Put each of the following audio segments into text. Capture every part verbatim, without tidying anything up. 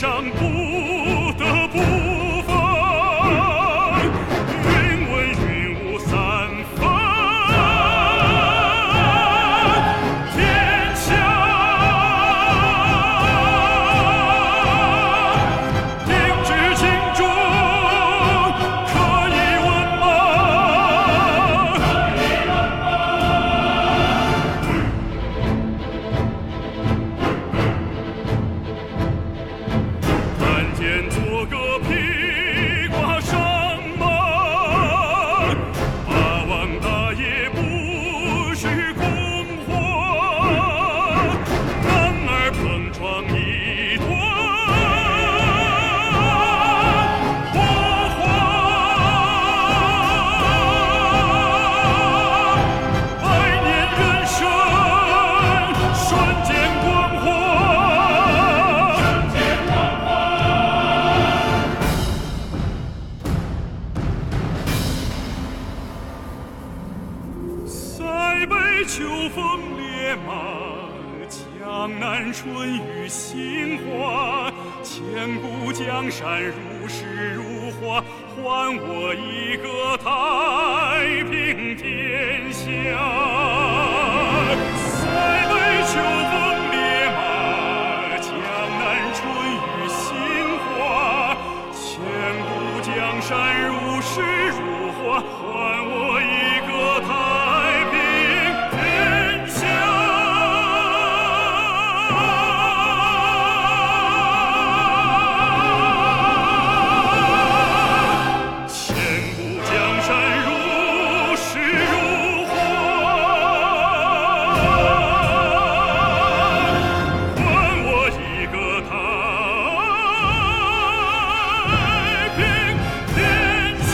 上不得不防，云文云雾三分天下，定知情中可以问吗？看见做个披挂上马，八王大爷不许空话，男儿碰撞一段火花，百年人生瞬间光华。塞北秋风烈马，江南春雨杏花，千古江山如诗如画，还我一个太平天下。塞北秋风烈马，江南春雨杏花，千古江山如诗如画，还我一个太平天下。千古江山如诗如画，还我一个太平天下。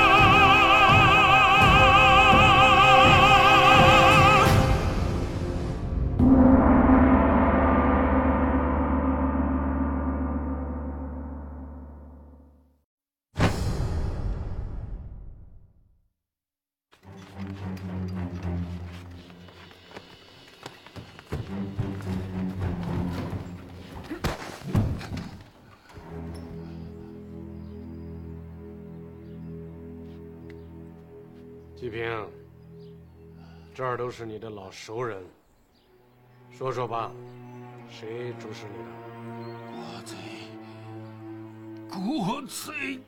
季平，这儿都是你的老熟人，说说吧，谁指使你的？ 国贼，国贼！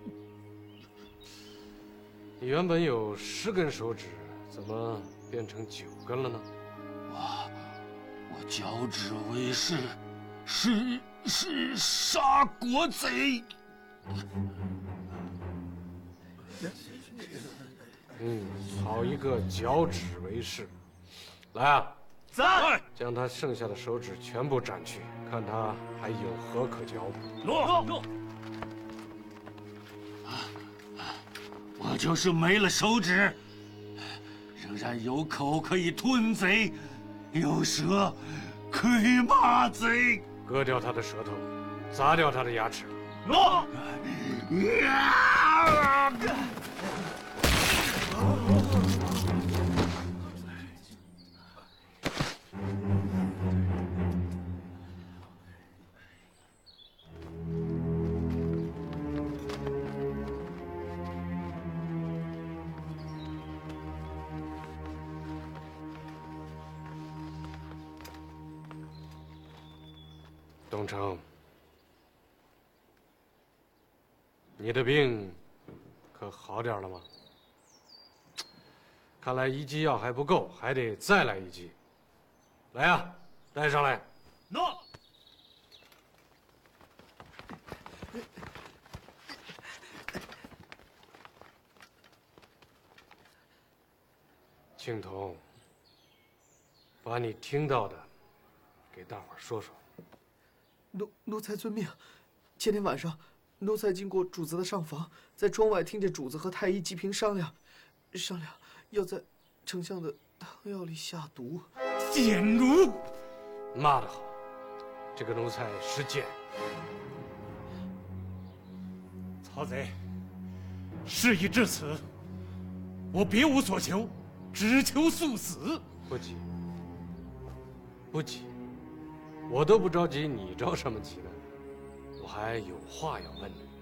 你原本有十根手指，怎么变成九根了呢？ 我我交趾为誓，是是杀国贼。 嗯，好一个绞指为誓！来啊， 在， 将他剩下的手指全部斩去，看他还有何可嚼。 诺诺。 我就是没了手指，仍然有口可以吞贼，有舌可以骂贼。 割掉他的舌头，砸掉他的牙齿。 诺。 东城，你的病可好点了吗？看来一剂药还不够，还得再来一剂。来呀，带上来。 诺。 青铜，把你听到的给大伙儿说说。 奴奴才遵命。前天晚上，奴才经过主子的上房，在窗外听见主子和太医季平商量，商量要在丞相的汤药里下毒。 贱奴！ 骂得好，这个奴才是贱。 曹贼，事已至此，我别无所求，只求速死。 不急，不急，我都不着急，你着什么急呢？我还有话要问你。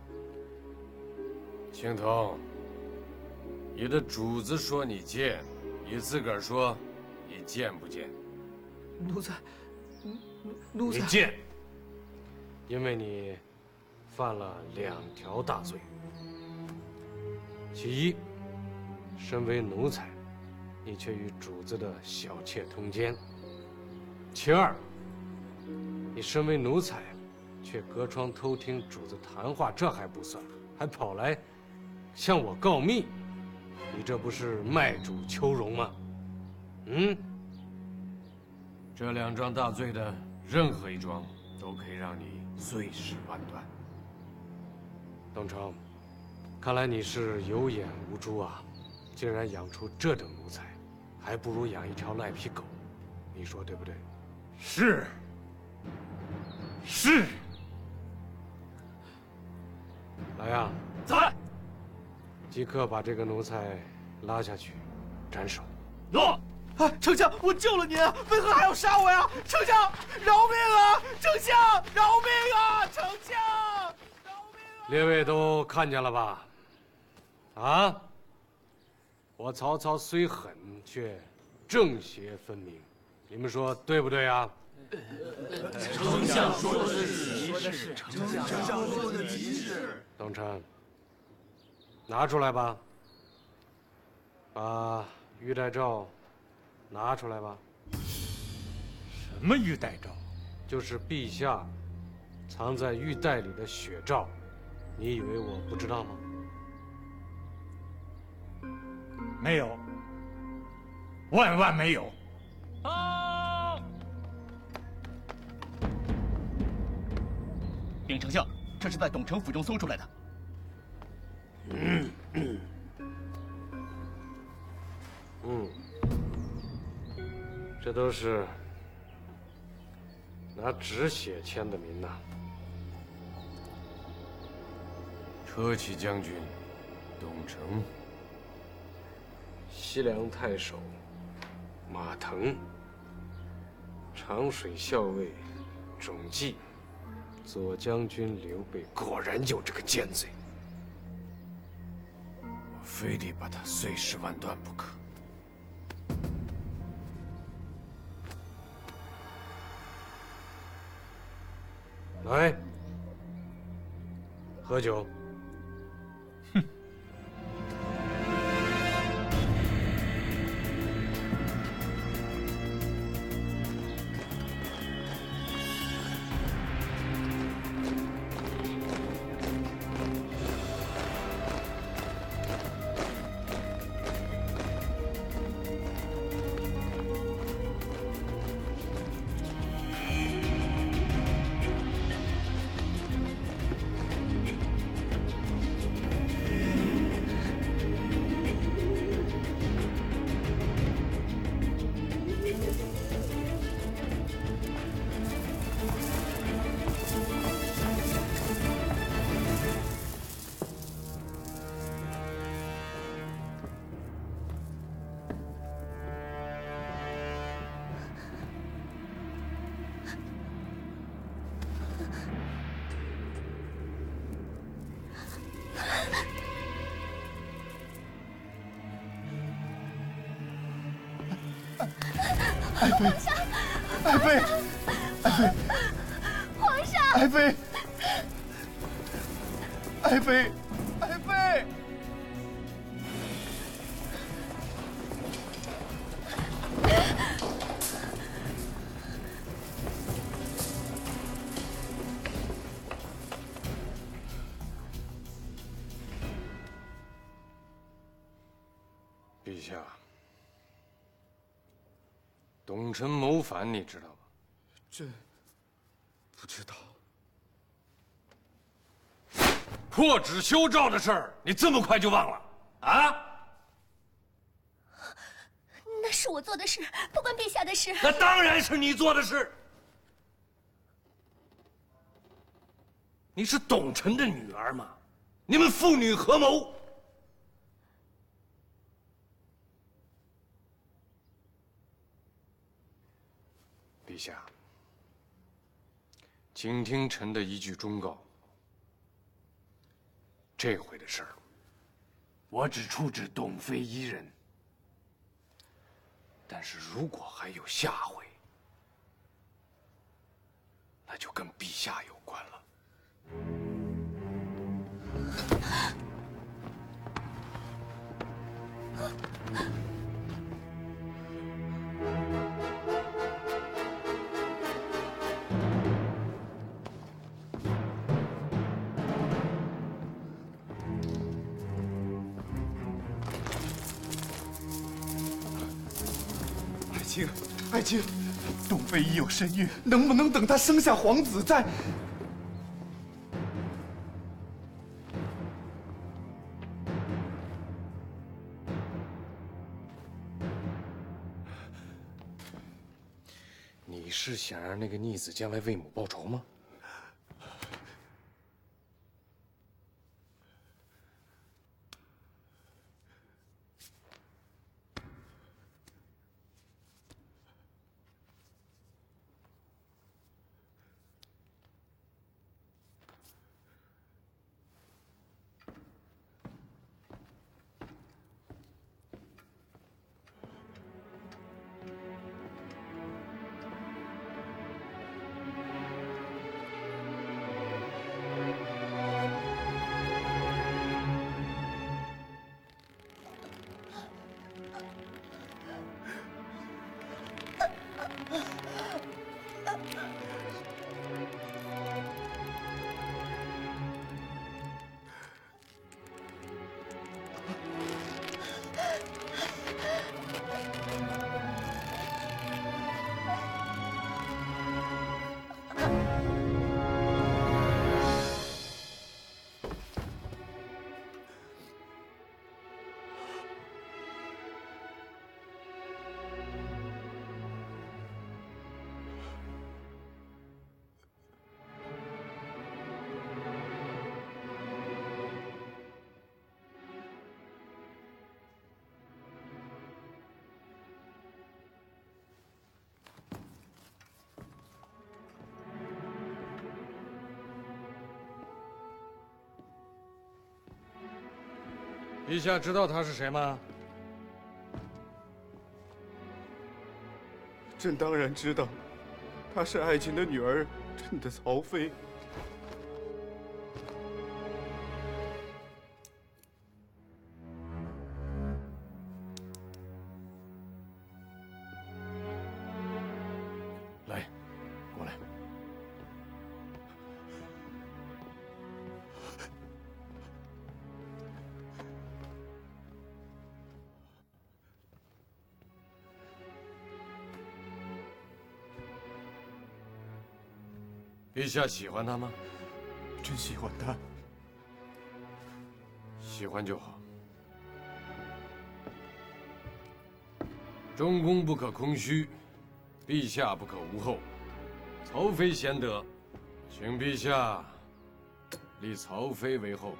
青铜，你的主子说你贱，你自个儿说你贱不贱？ 奴才，奴奴才， 你贱，因为你犯了两条大罪。其一，身为奴才，你却与主子的小妾通奸；其二，你身为奴才，却隔窗偷听主子谈话，这还不算，还跑来向我告密，你这不是卖主求荣吗？嗯？这两桩大罪的任何一桩，都可以让你碎尸万段。董成，看来你是有眼无珠啊！竟然养出这等奴才，还不如养一条赖皮狗，你说对不对？ 是。是。 来呀！ 在。 即刻把这个奴才拉下去，斩首。 诺。 哎，丞相，我救了您，为何还要杀我呀？丞相，饶命啊！丞相，饶命啊！丞相，饶命啊！ 列位都看见了吧？啊！我曹操虽狠，却正邪分明，你们说对不对啊？ 丞相说的极是，丞相说的极是。 董承，拿出来吧，把玉带诏拿出来吧。 什么玉带诏？ 就是陛下藏在玉带里的血诏，你以为我不知道吗？ 没有，万万没有。 啊！禀丞相，这是在董承府中搜出来的。 嗯嗯嗯，这都是拿纸写签的名呐。车骑将军董承，西凉太守马腾，长水校尉种纪，左将军刘备，果然有这个奸贼，我非得把他碎尸万段不可。来，喝酒。 爱妃，爱妃，爱妃， 皇上， 爱妃，爱妃，爱妃。 陛下，董承谋反，你知道吗？ 这不知道。 破纸修诏的事儿，你这么快就忘了啊？ 那是我做的事，不关陛下的事。 那当然是你做的事。你是董承的女儿吗？你们父女合谋。陛下， 请听臣的一句忠告：这回的事儿， 我只处置董妃一人。 但是如果还有下回，那就跟陛下有关了。 爱卿，爱卿，董妃已有身孕，能不能等她生下皇子再？ 你是想让那个逆子将来为母报仇吗？陛下知道他是谁吗？ 朕当然知道，她是爱卿的女儿，朕的曹妃。 来，过来。陛下喜欢他吗？ 朕喜欢他。 喜欢就好。中宫不可空虚，陛下不可无后。曹妃贤德，请陛下立曹妃为后。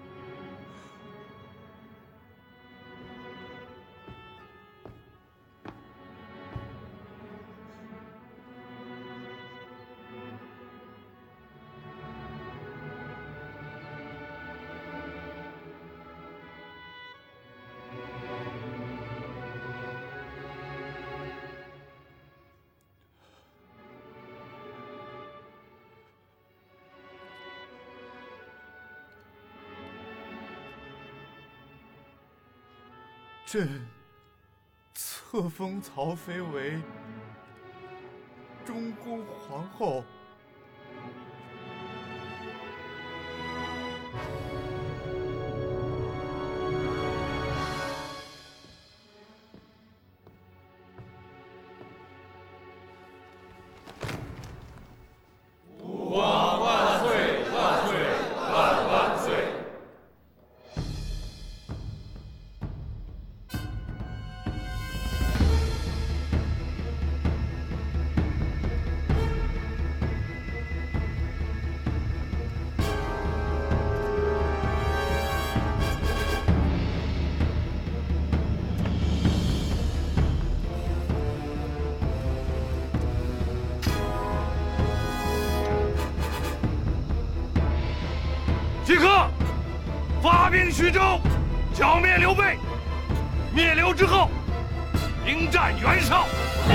朕册封曹妃为中宫皇后。 兵徐州，剿灭刘备。灭刘之后，迎战袁绍。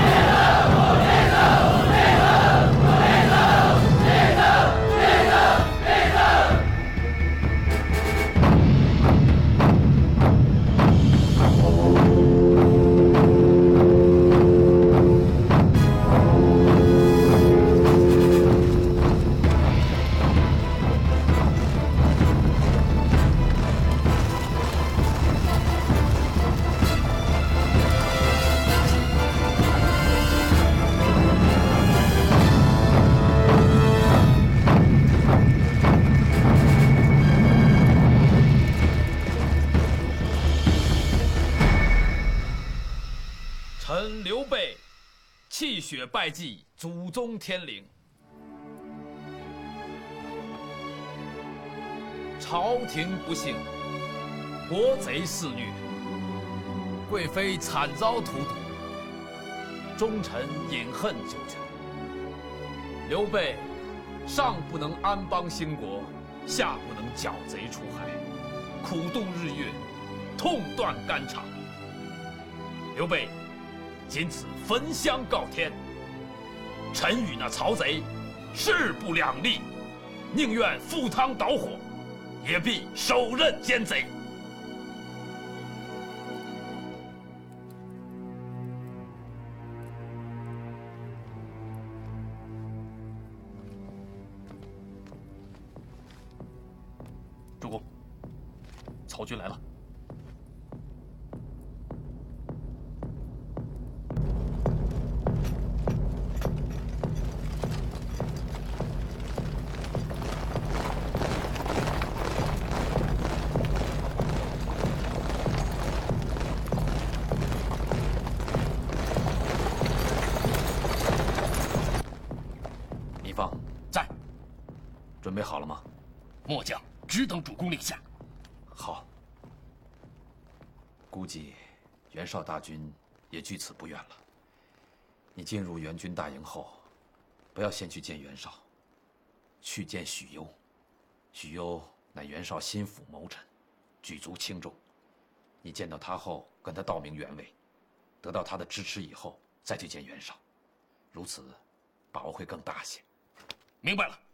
臣刘备泣血拜祭祖宗天灵，朝廷不幸，国贼肆虐，贵妃惨遭荼毒，忠臣饮恨九泉。刘备上不能安邦兴国，下不能剿贼除害，苦度日月，痛断肝肠。刘备今此焚香告天，臣与那曹贼势不两立，宁愿赴汤蹈火，也必手刃奸贼。主公，曹军来了。准备好了吗？ 末将只等主公令下。 好。估计袁绍大军也距此不远了。你进入袁军大营后，不要先去见袁绍，去见许攸。许攸乃袁绍心腹谋臣，举足轻重。你见到他后，跟他道明原委，得到他的支持以后，再去见袁绍，如此把握会更大些。 明白了。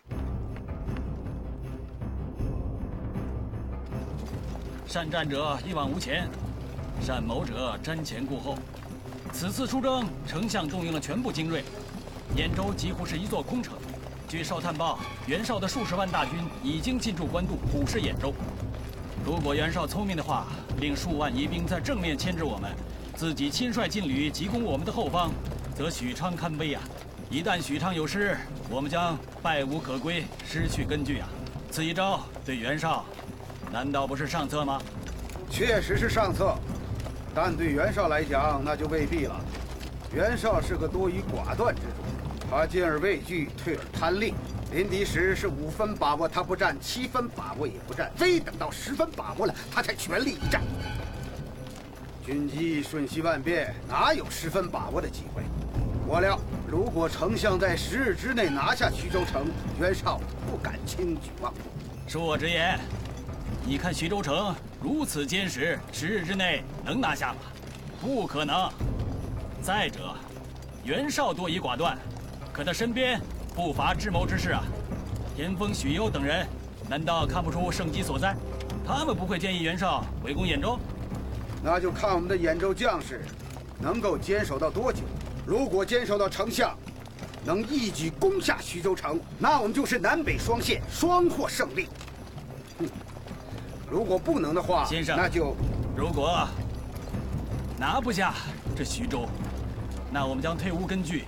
善战者一往无前，善谋者瞻前顾后。此次出征，丞相动用了全部精锐，兖州几乎是一座空城。据哨探报，袁绍的数十万大军已经进驻官渡，虎视兖州。如果袁绍聪明的话，令数万疑兵在正面牵制我们，自己亲率劲旅急攻我们的后方，则许昌堪危啊！一旦许昌有失，我们将败无可归，失去根据啊！此一招对袁绍，难道不是上策吗？ 确实是上策，但对袁绍来讲，那就未必了。袁绍是个多疑寡断之主，他进而畏惧，退而贪吝。临敌时是五分把握他不战，七分把握也不战，非等到十分把握了，他才全力一战。军机瞬息万变，哪有十分把握的机会？我料，如果丞相在十日之内拿下徐州城，袁绍不敢轻举妄动。 恕我直言，你看徐州城如此坚实，十日之内能拿下吗？不可能。再者，袁绍多疑寡断，可他身边不乏智谋之士啊。田丰、许攸等人，难道看不出胜机所在？他们不会建议袁绍围攻兖州？ 那就看我们的兖州将士能够坚守到多久。如果坚守到丞相能一举攻下徐州城，那我们就是南北双线，双获胜利。哼，如果不能的话， 先生， 那就如果拿不下这徐州，那我们将退无根据，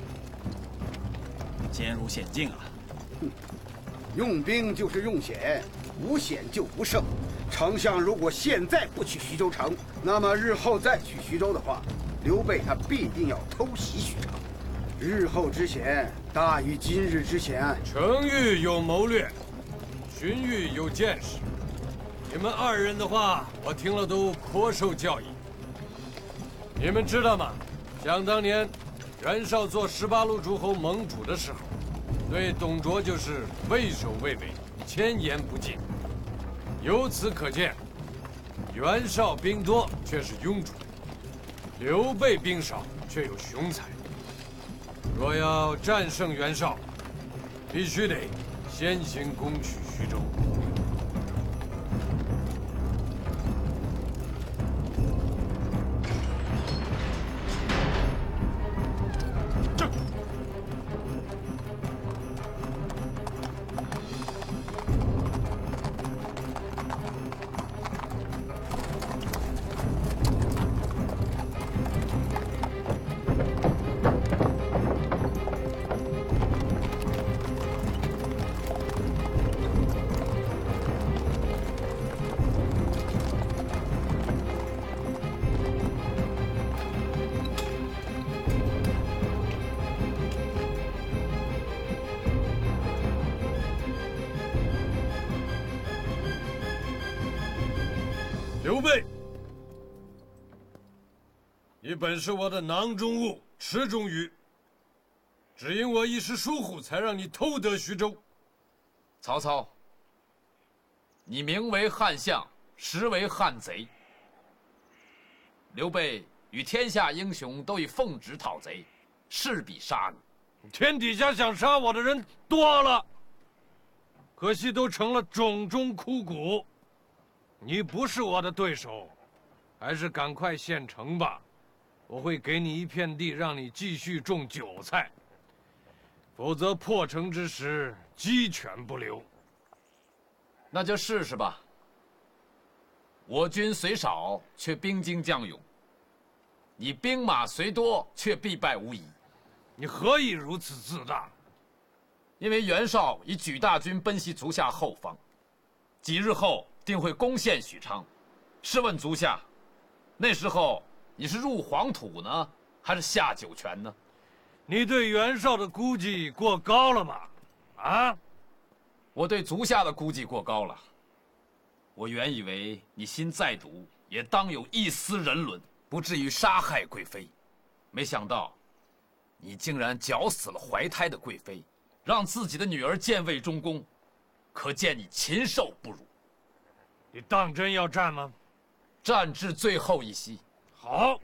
陷入险境啊！ 哼，用兵就是用险，无险就无胜。丞相如果现在不取徐州城，那么日后再取徐州的话，刘备他必定要偷袭许昌。日后之险大于今日之险。 程昱有谋略，荀彧有见识，你们二人的话，我听了都颇受教益。你们知道吗？想当年，袁绍做十八路诸侯盟主的时候，对董卓就是畏首畏尾，千言不进。 由此可见，袁绍兵多却是庸主，刘备兵少却有雄才。若要战胜袁绍，必须得先行攻取徐州。 这。 刘备，你本是我的囊中物、池中鱼，只因我一时疏忽，才让你偷得徐州。 曹操，你名为汉相，实为汉贼。刘备与天下英雄都已奉旨讨贼，势必杀你。 天底下想杀我的人多了，可惜都成了冢中枯骨。你不是我的对手，还是赶快献城吧。我会给你一片地，让你继续种韭菜，否则破城之时鸡犬不留。 那就试试吧。我军虽少，却兵精将勇；你兵马虽多，却必败无疑。 你何以如此自大？ 因为袁绍已举大军奔袭足下后方，几日后定会攻陷许昌。试问足下，那时候你是入黄土呢，还是下九泉呢？ 你对袁绍的估计过高了吧？啊？ 我对足下的估计过高了。我原以为你心再毒，也当有一丝人伦，不至于杀害贵妃。没想到，你竟然绞死了怀胎的贵妃，让自己的女儿建位中宫，可见你禽兽不如。 你当真要战吗？ 战至最后一息。 好。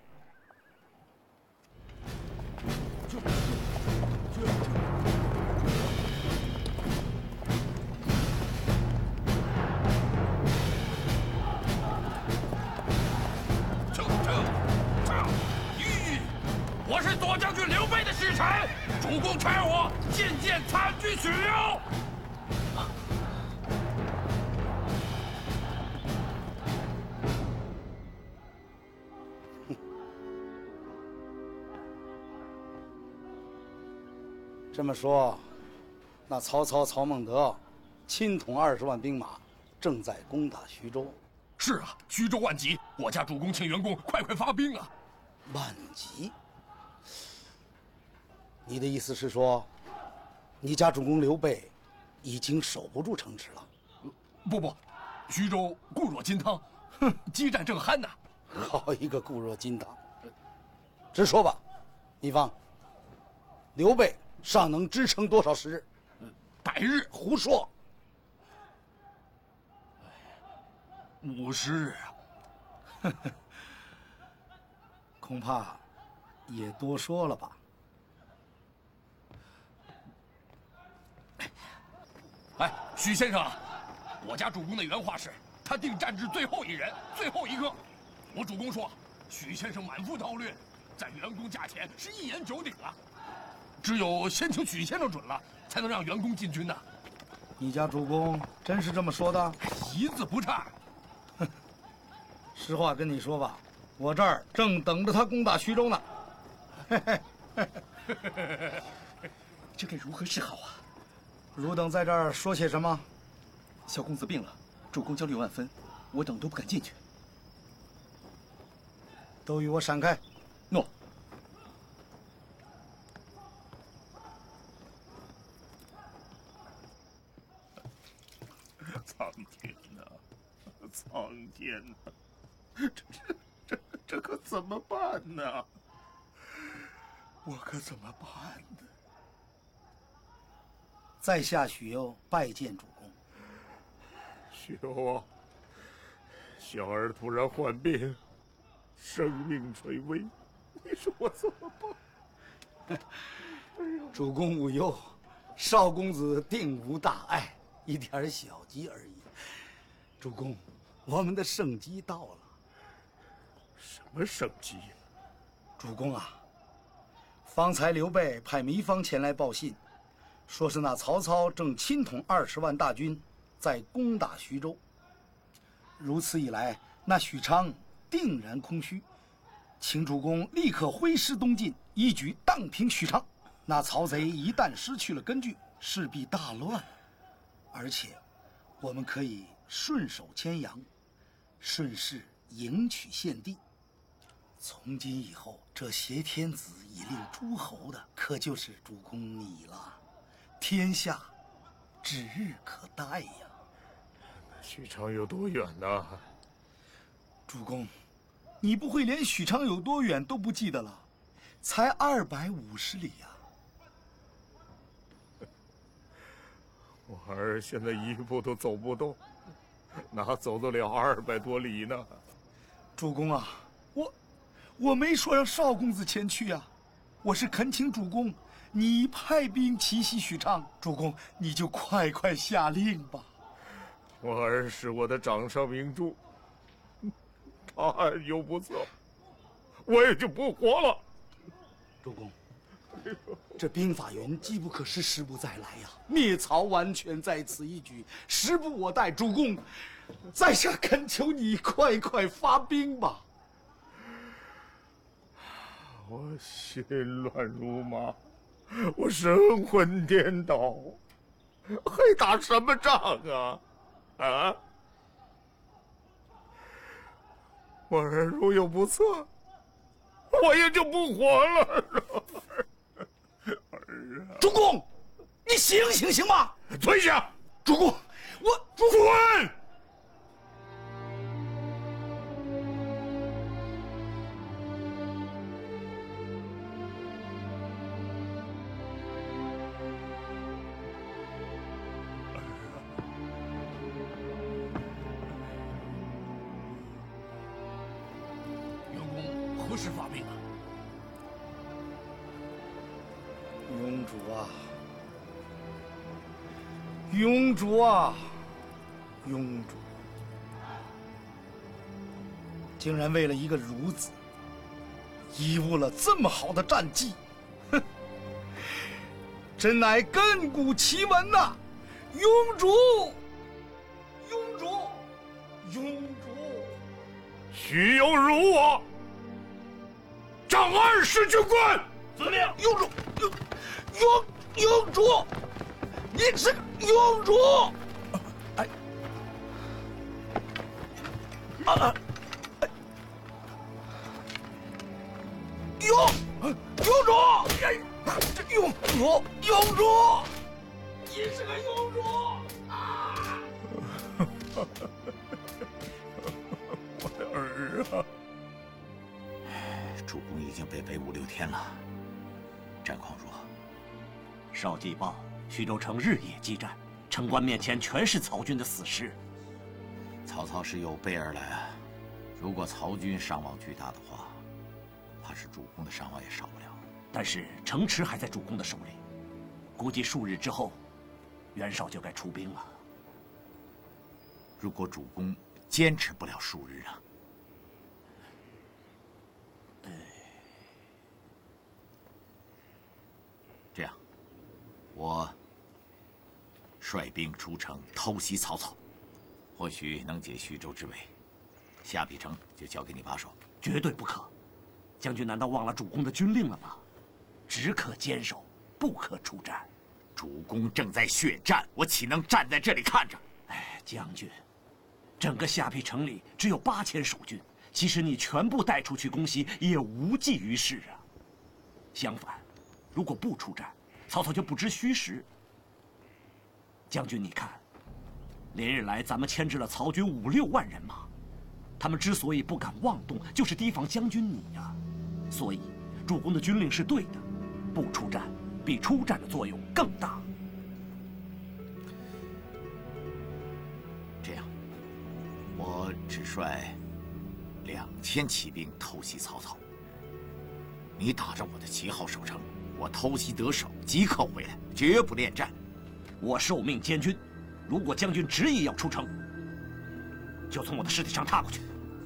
这这这，吁！我是左将军刘备的使臣，主公差我觐见参军许攸。 这么说，那曹操曹孟德亲统二十万兵马，正在攻打徐州。 是啊，徐州万急，我家主公请袁公快快发兵啊！ 万急？你的意思是说，你家主公刘备已经守不住城池了？ 不不，徐州固若金汤，哼，激战正酣呐。 好一个固若金汤！直说吧，糜芳，刘备尚能支撑多少时日？ 百日？ 胡说！ 五十日啊！ 恐怕也多说了吧？ 哎，许先生啊，我家主公的原话是，他定战至最后一人，最后一个。我主公说，许先生满腹韬略，在袁公驾前是一言九鼎啊。只有先请许先生准了，才能让袁公进军呢。 你家主公真是这么说的？ 一字不差。 实话跟你说吧，我这儿正等着他攻打徐州呢。 这该如何是好啊？ 汝等在这儿说些什么？ 小公子病了，主公焦虑万分，我等都不敢进去。 都与我闪开！ 诺。 苍天呐，苍天呐，这这这这可怎么办呢？我可怎么办呢？ 在下许攸拜见主公。 许攸啊， 小儿突然患病，生命垂危，你说我怎么办？ 主公无忧，少公子定无大碍，一点小疾而已。主公，我们的圣机到了。 什么圣机呀？ 主公啊，方才刘备派糜芳前来报信，说是那曹操正亲统二十万大军，在攻打徐州。如此一来，那许昌定然空虚，请主公立刻挥师东进，一举荡平许昌。那曹贼一旦失去了根据，势必大乱。而且，我们可以顺手牵羊，顺势迎取献帝。从今以后，这挟天子以令诸侯的，可就是主公你了。天下指日可待呀！ 许昌有多远呢？ 主公，你不会连许昌有多远都不记得了？才二百五十里呀！ 我儿现在一步都走不动，哪走得了二百多里呢？ 主公啊，我我没说让少公子前去啊，我是恳请主公，你派兵奇袭许昌。主公，你就快快下令吧。 我儿是我的掌上明珠，他有不测，我也就不活了。 主公，这兵法云：机不可失，时不再来呀！灭曹完全在此一举，时不我待。主公，在下恳求你快快发兵吧。 我心乱如麻，我神魂颠倒，还打什么仗啊？啊！我儿如有不测，我也就不活了。儿啊！ 主公，你醒醒行吗？ 蹲下！ 主公，我主滚！ 何时发兵啊？ 庸主啊，庸主啊，庸主！竟然为了一个孺子，贻误了这么好的战绩，哼！真乃亘古奇闻呐！庸主，庸主，庸主！ 许有辱我！掌二十军官！ 遵命。庸主，庸庸庸主，你是庸主！哎，啊！庸庸主，哎，这庸主庸主，你是个庸主啊！ 我的儿啊！ 主公已经被围五六天了。战况如何？ 少季报，徐州城日夜激战，城关面前全是曹军的死尸。 曹操是有备而来啊！如果曹军伤亡巨大的话，怕是主公的伤亡也少不了。 但是城池还在主公的手里，估计数日之后，袁绍就该出兵了。 如果主公坚持不了数日啊？这样，我率兵出城偷袭曹操，或许能解徐州之围。下邳城就交给你把守。 绝对不可！将军难道忘了主公的军令了吗？只可坚守，不可出战。 主公正在血战，我岂能站在这里看着？ 哎，将军，整个下邳城里只有八千守军，即使你全部带出去攻袭，也无济于事啊。相反，如果不出战，曹操就不知虚实。将军，你看，连日来咱们牵制了曹军五六万人马，他们之所以不敢妄动，就是提防将军你呀。所以，主公的军令是对的，不出战比出战的作用更大。 这样， 我只率两千骑兵偷袭曹操。你打着我的旗号守城，我偷袭得手即刻回来，绝不恋战。 我受命监军，如果将军执意要出城，就从我的尸体上踏过去。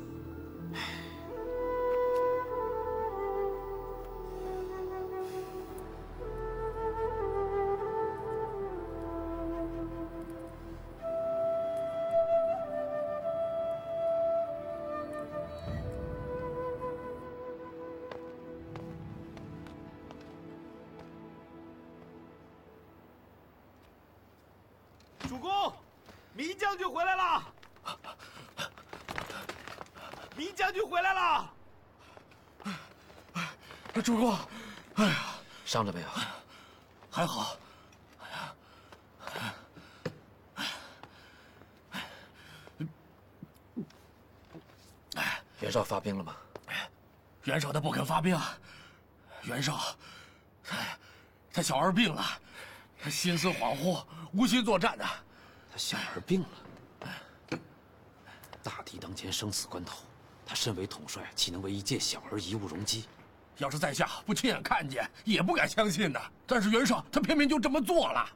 主公，糜将军回来了！糜将军回来了！ 主公，哎呀， 伤着没有？ 还好。 袁绍发兵了吗？ 袁绍他不肯发兵。袁绍，哎，他小儿病了，他心思恍惚，无心作战的。 他小儿病了。大敌当前，生死关头，他身为统帅，岂能为一介小儿贻误容积？ 要是在下不亲眼看见，也不敢相信的。但是袁绍他偏偏就这么做了。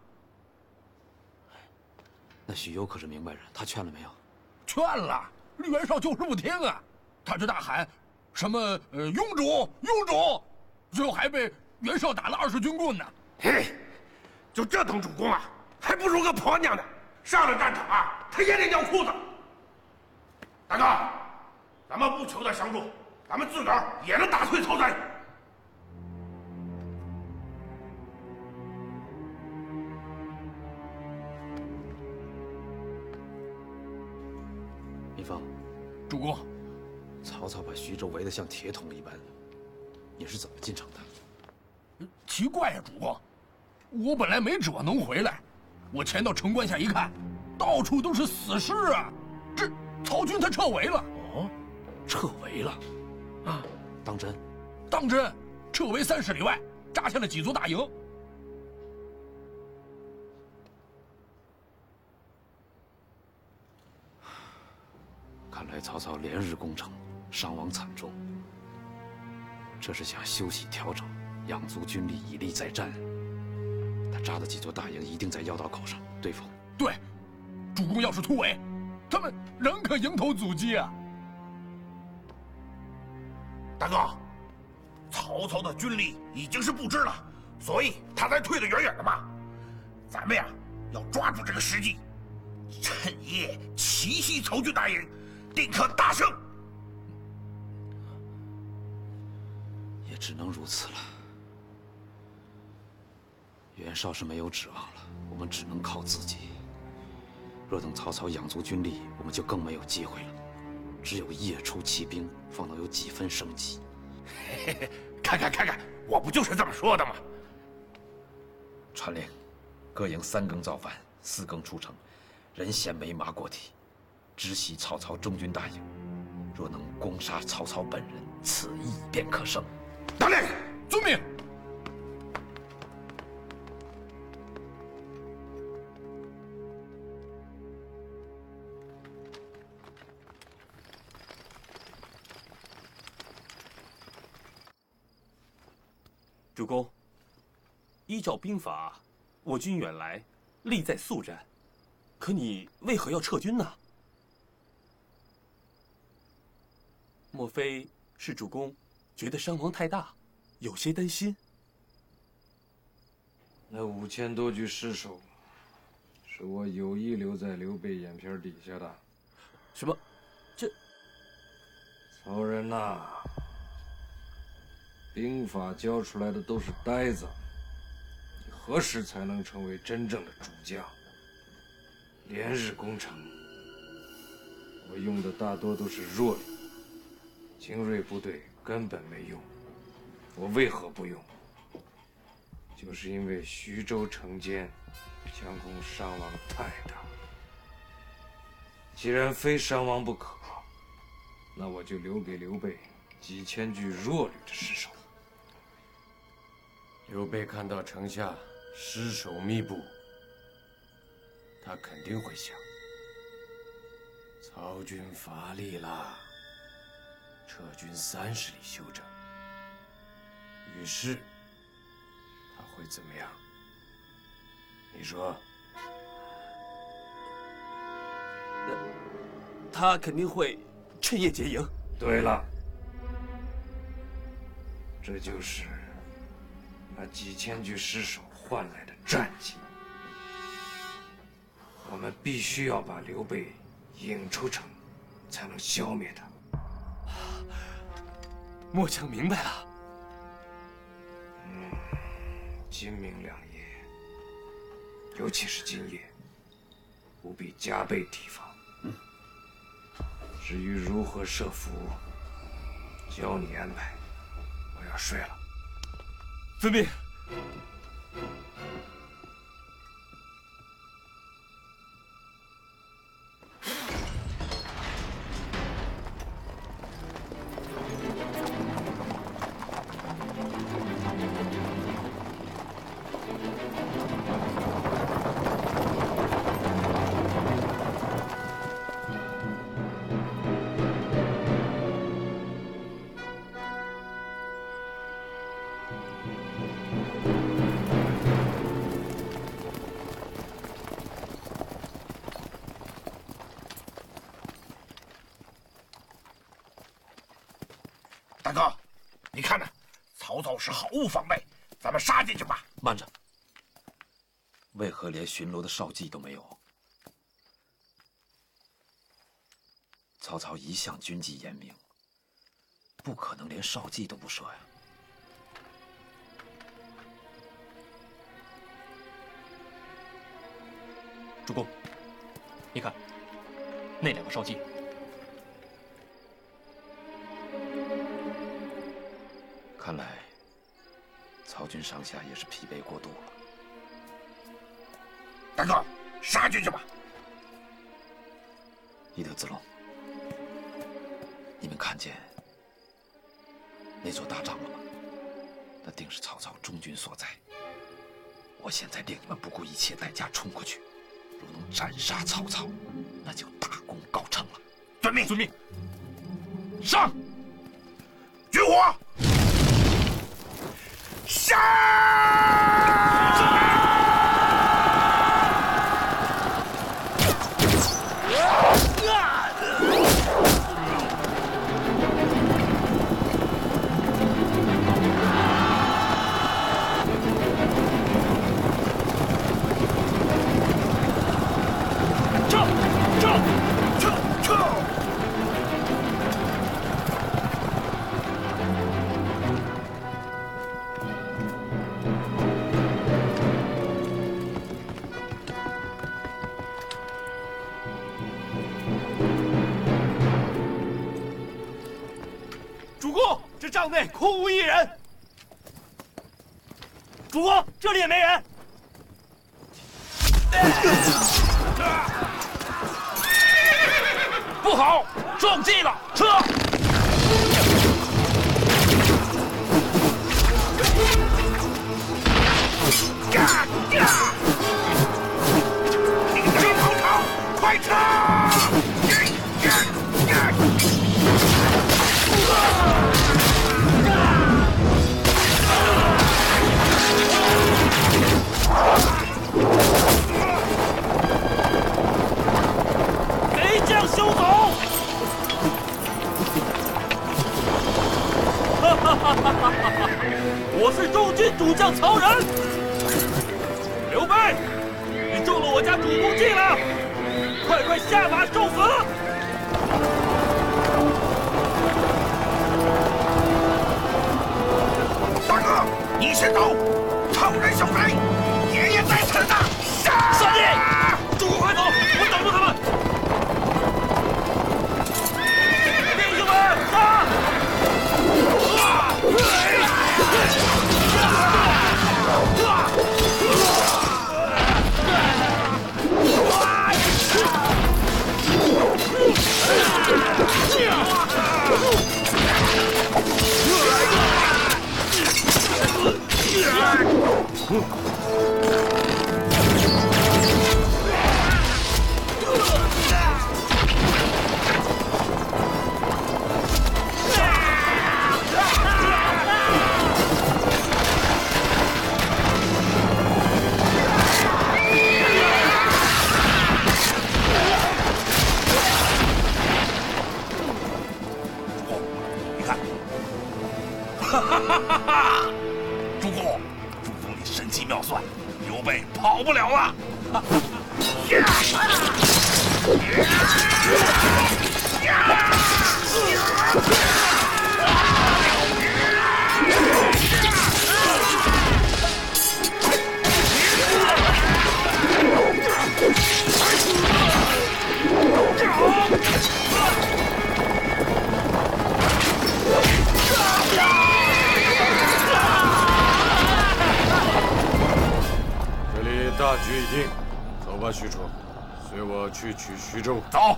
那许攸可是明白人，他劝了没有？ 劝了，袁绍就是不听啊！他就大喊什么呃庸主庸主，最后还被袁绍打了二十军棍呢。 嘿，就这等主公啊，还不如个婆娘呢！上了战场啊，他也得尿裤子。大哥，咱们不求他相助，咱们自个儿也能打退曹贼。 糜芳， 主公， 曹操把徐州围得像铁桶一般，你是怎么进城的？ 奇怪呀，主公，我本来没指望能回来，我前到城关下一看，到处都是死尸啊！这曹军他撤围了。 哦，撤围了，啊，当真？ 当真，撤围三十里外，扎下了几座大营。 看来曹操连日攻城，伤亡惨重。这是想休息调整，养足军力，以力再战。他扎的几座大营一定在要道口上，对否？ 对，主公要是突围，他们仍可迎头阻击啊！ 大哥，曹操的军力已经是不支了，所以他才退得远远的嘛。咱们呀，要抓住这个时机，趁夜奇袭曹军大营，定可大胜。 也只能如此了。袁绍是没有指望了，我们只能靠自己。若等曹操养足军力，我们就更没有机会了。只有夜出奇兵，方能有几分生机。 嘿嘿，看看看看，我不就是这么说的吗？ 传令，各营三更造反，四更出城，人衔枚马过体，直袭曹操中军大营。若能攻杀曹操本人，此役便可胜。 大令， 遵命。 主公，依照兵法，我军远来，力在速战，可你为何要撤军呢？莫非是主公觉得伤亡太大，有些担心？ 那五千多具尸首，是我有意留在刘备眼皮底下的。 什么？这曹仁呐！兵法教出来的都是呆子，你何时才能成为真正的主将？连日攻城，我用的大多都是弱旅，精锐部队根本没用。我为何不用？就是因为徐州城坚，强攻伤亡太大。既然非伤亡不可，那我就留给刘备几千具弱旅的尸首。 刘备看到城下尸首密布，他肯定会想： 曹军乏力了，撤军三十里休整。于是他会怎么样？你说？ 他肯定会趁夜结营。 对了，这就是那几千具尸首换来的战绩。我们必须要把刘备引出城，才能消灭他。 末将明白了。 嗯，今明两夜，尤其是今夜，务必加倍提防。 嗯。 至于如何设伏，交你安排。我要睡了。 遵命。 大哥，你看呢？曹操是毫无防备，咱们杀进去吧。 慢着，为何连巡逻的哨骑都没有？曹操一向军纪严明，不可能连哨骑都不设呀。 主公，你看，那两个哨骑。 看来，曹军上下也是疲惫过度了。 大哥，杀进去吧！ 翼德、子龙，你们看见那座大帐了吗？那定是曹操中军所在。我现在令你们不顾一切代价冲过去，若能斩杀曹操，那就大功告成了。 遵命， 遵命。 上！举火！杀！ 帐内空无一人。主公，这里也没人。 不好，中计了，撤！ 呀呀！你个曹操，快撤！ 贼将休走！哈哈哈哈哈哈！我是中军主将曹仁。刘备，你中了我家主公计了，快快下马受死！ 大哥，你先走，曹仁小贼，爷爷在此呢！ 三弟，主公快走，我等住他们！弟兄们，杀！ 主公，主公你神机妙算，刘备跑不了了。 这里大局已定，走吧，许褚，随我去取徐州。 走。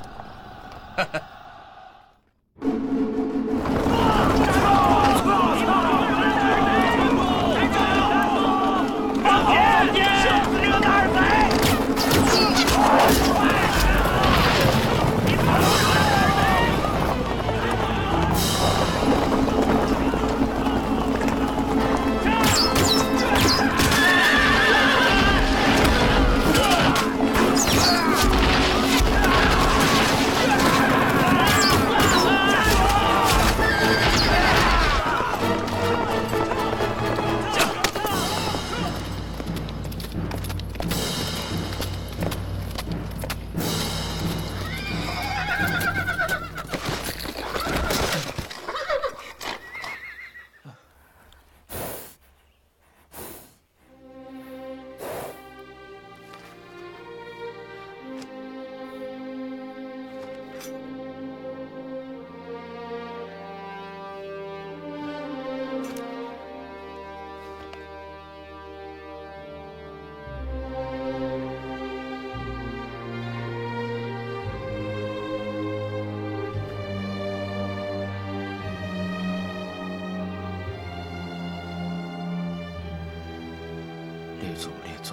列祖列宗，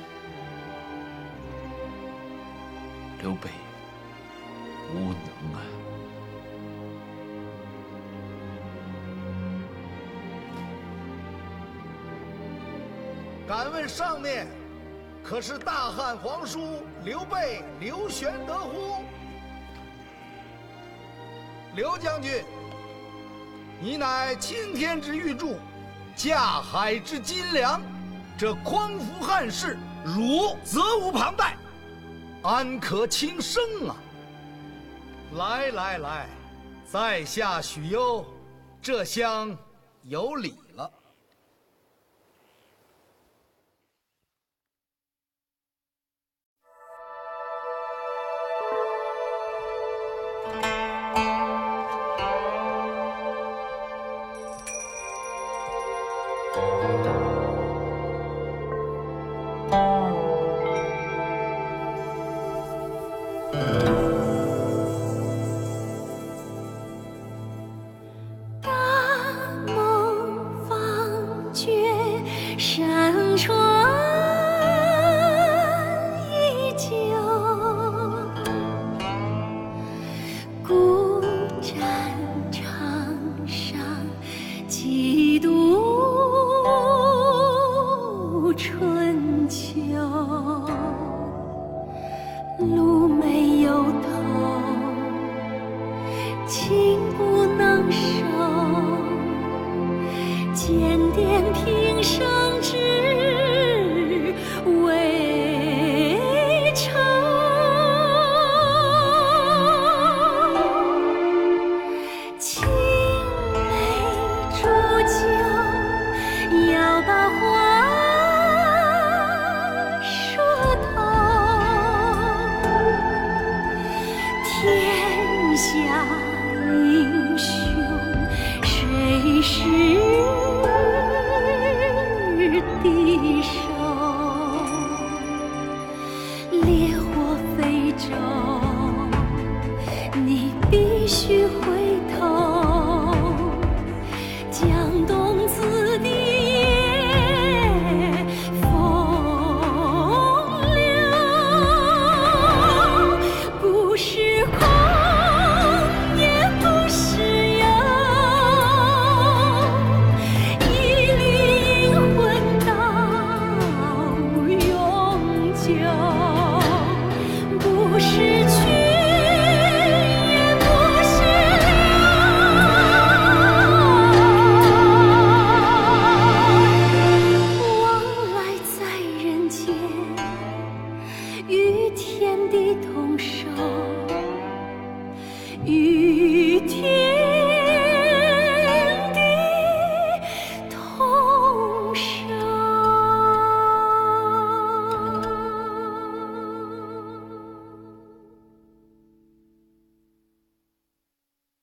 刘备无能啊！ 敢问上面，可是大汉皇叔刘备刘玄德乎？刘将军，你乃青天之玉柱，架海之金梁，这匡扶汉室，汝责无旁贷，安可轻生啊？来来来，在下许攸，这厢有礼了。 路没有头，情不能收，剑点平生。